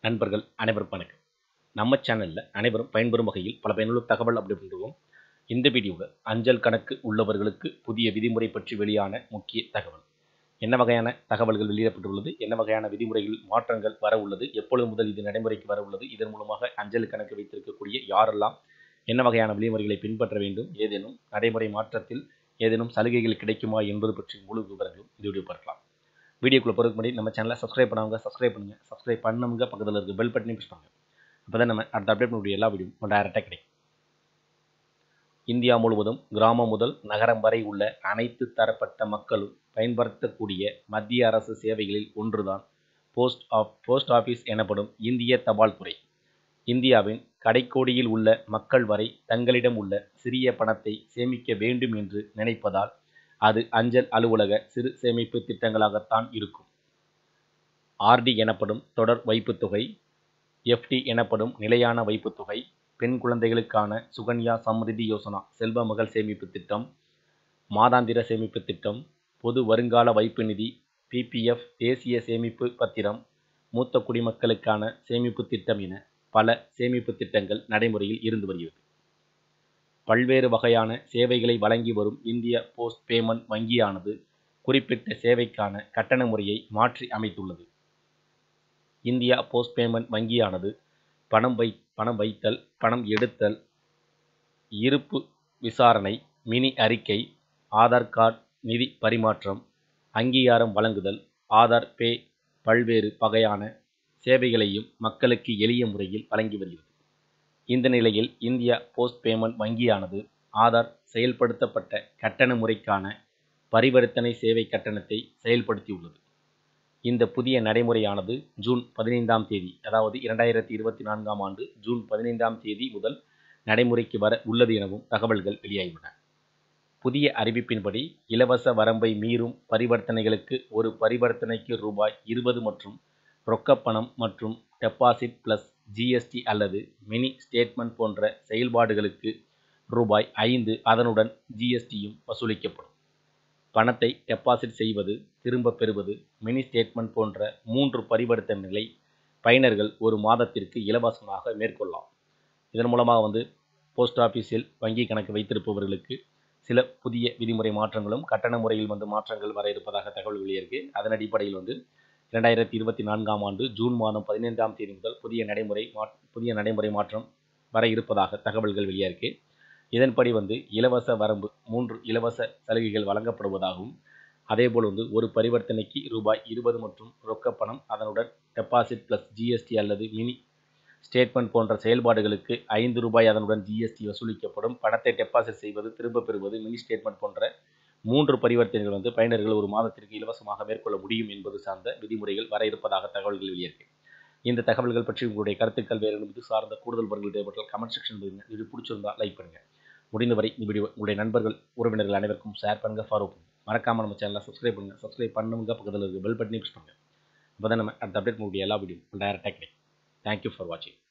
நண்பர்கள் அனைவருக்கும் வணக்கம். நம்ம சேனலில் அனைவரும் பயன்பெறும் வகையில் பல பயனுள்ள தகவல் அப்படி பண்ணுவோம். இந்த வீடியோவில் அஞ்சல் கணக்கு உள்ளவர்களுக்கு புதிய விதிமுறை பற்றி வெளியான முக்கிய தகவல். என்ன வகையான தகவல்கள் வெளியிடப்பட்டுள்ளது, என்ன வகையான விதிமுறைகள் மாற்றங்கள் வர உள்ளது, எப்பொழுது முதல் இது நடைமுறைக்கு வர உள்ளது, இதன் மூலமாக அஞ்சல் கணக்கு வைத்திருக்கக்கூடிய யாரெல்லாம் என்ன வகையான விதிமுறைகளை பின்பற்ற வேண்டும், ஏதேனும் நடைமுறை மாற்றத்தில் ஏதேனும் சலுகைகள் கிடைக்குமா என்பது பற்றி முழு விவரங்களும் இந்த வீடியோ பார்க்கலாம். வீடியோக்குள்ள போகிறதுக்கு முன்னாடி நம்ம சேனலை சப்ஸ்கிரைப் பண்ணாங்க சப்ஸ்கிரைப் பண்ணுங்கள். சப்ஸ்கிரைப் பண்ணுங்க, பக்கத்தில் இருக்க பெல் பட்டனையும் ப்ரெஸ் பண்ணுங்கள். அப்போ தான் நம்ம அடுத்த அப்டேட் பண்ணக்கூடிய எல்லா வீடியோவும் டைரெக்டாக கிடைக்கும். இந்தியா முழுவதும் கிராமம் முதல் நகரம் வரை உள்ள அனைத்து தரப்பட்ட மக்களும் பயன்படுத்தக்கூடிய மத்திய அரசு சேவைகளில் ஒன்றுதான் போஸ்ட் ஆஃபீஸ் எனப்படும் இந்திய தபால் துறை. இந்தியாவின் கடைக்கோடியில் உள்ள மக்கள் வரை தங்களிடம் உள்ள சிறிய பணத்தை சேமிக்க வேண்டும் என்று நினைப்பதால் அது அஞ்சல் அலுவலக சிறு சேமிப்பு திட்டங்களாகத்தான் இருக்கும். ஆர்டி எனப்படும் தொடர் வைப்புத் தொகை, எஃப்டி எனப்படும் நிலையான வைப்புத் தொகை, பெண் குழந்தைகளுக்கான சுகன்யா சம்ரிதி யோசனா செல்வ மகள் சேமிப்பு திட்டம், மாதாந்திர சேமிப்பு திட்டம், பொது வருங்கால வைப்பு நிதி, பிபிஎஃப் தேசிய சேமிப்பு பத்திரம், மூத்த குடிமக்களுக்கான சேமிப்பு திட்டம் என பல சேமிப்பு திட்டங்கள் நடைமுறையில் இருந்து வருகிறது. பல்வேறு வகையான சேவைகளை வழங்கி வரும் இந்திய போஸ்ட் பேமெண்ட் வங்கியானது குறிப்பிட்ட சேவைக்கான கட்டண முறையை மாற்றி அமைத்துள்ளது. இந்தியா போஸ்ட் பேமெண்ட் வங்கியானது பணம் வைத்தல், பணம் எடுத்தல், இருப்பு விசாரணை, மினி அறிக்கை, ஆதார் கார்டு நிதி பரிமாற்றம், அங்கீகாரம் வழங்குதல், ஆதார் பே பல்வேறு வகையான சேவைகளையும் மக்களுக்கு எளிய முறையில் வழங்கி வருகிறது. இந்த நிலையில் இந்தியா போஸ்ட் பேமெண்ட் வங்கியானது ஆதார் செயல்படுத்தப்பட்ட கட்டண முறைக்கான பரிவர்த்தனை சேவை கட்டணத்தை செயல்படுத்தியுள்ளது. இந்த புதிய நடைமுறையானது ஜூன் 15ஆம் தேதி, அதாவது 2024ஆம் ஆண்டு ஜூன் 15ஆம் தேதி முதல் நடைமுறைக்கு வர உள்ளது எனவும் தகவல்கள் வெளியாகியுள்ளன. புதிய அறிவிப்பின்படி இலவச வரம்பை மீறும் பரிவர்த்தனைகளுக்கு ஒரு பரிவர்த்தனைக்கு ரூபாய் 20 மற்றும் ரொக்கப்பணம் மற்றும் டெபாசிட் பிளஸ் ஜிஎஸ்டி அல்லது மினி ஸ்டேட்மெண்ட் போன்ற செயல்பாடுகளுக்கு ரூபாய் 5 அதனுடன் ஜிஎஸ்டியும் வசூலிக்கப்படும். பணத்தை டெபாசிட் செய்வது, திரும்ப பெறுவது, மினி ஸ்டேட்மெண்ட் போன்ற 3 பரிவர்த்தனைகளை பயனர்கள் ஒரு மாதத்திற்கு இலவசமாக மேற்கொள்ளலாம். இதன் மூலமாக போஸ்ட் ஆஃபீஸில் வங்கி கணக்கு வைத்திருப்பவர்களுக்கு சில புதிய விதிமுறை மாற்றங்களும் கட்டண முறையில் மாற்றங்கள் வர இருப்பதாக தகவல் வெளியிருக்கு. அதன் அடிப்படையில் 2024ஆம் ஆண்டு ஜூன் மாதம் 15ஆம் தேதி முதல் புதிய நடைமுறை மாற்றம் வர இருப்பதாக தகவல்கள் வெளியாயிருக்கு. இதன்படி இலவச வரம்பு 3 இலவச சலுகைகள் வழங்கப்படுவதாகவும், அதேபோல் ஒரு பரிவர்த்தனைக்கு ரூபாய் 20 மற்றும் ரொக்கப்பணம் அதனுடன் டெபாசிட் பிளஸ் ஜிஎஸ்டி அல்லது மினி ஸ்டேட்மெண்ட் போன்ற செயல்பாடுகளுக்கு 5 ரூபாய் அதனுடன் ஜிஎஸ்டி வசூலிக்கப்படும். பணத்தை டெபாசிட் செய்வது, திரும்ப பெறுவது, மினி ஸ்டேட்மெண்ட் போன்ற 3 பரிவர்த்தனைகள் பயனர்கள் ஒரு மாதத்திற்கு இலவசமாக மேற்கொள்ள முடியும் என்பது சார்ந்த விதிமுறைகள் வர இருப்பதாக தகவல்கள் வெளியிருக்கு. இந்த தகவல்கள் பற்றி உங்களுடைய கருத்துக்கள் வேறு இது சார்ந்த கூடுதல் விவரங்கள் தேவைப்பட்டால் கமெண்ட் செக்ஷன் பண்ணுங்க. இது பிடிச்சிருந்தா லைக் பண்ணுங்க. முடிந்தவரை இந்த வீடியோ உங்களுடைய நண்பர்கள் உறவினர்கள் அனைவருக்கும் ஷேர் பண்ணுங்க, ஃபாலோ பண்ணுங்க. மறக்காம நம்ம சேனலை சப்ஸ்கிரைப் பண்ணுங்க. சப்ஸ்கிரைப் பண்ணுங்க, பக்கத்தில் இருக்க பெல் பட்டனை ப்ரெஸ் பண்ணுங்க. அப்போ தான் நம்ம அடுத்த அப்டேட் பண்ணக்கூடிய எல்லா வீடியோ டைரெக்டாக கிடைக்கும். தேங்க்யூ ஃபார் வாட்சிங்.